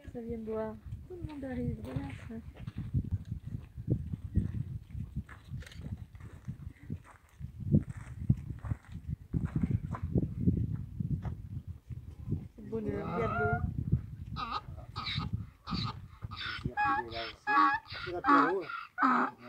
Ça vient boire. Tout le monde arrive, regarde. C'est beau le regarde. C'est l'apéro.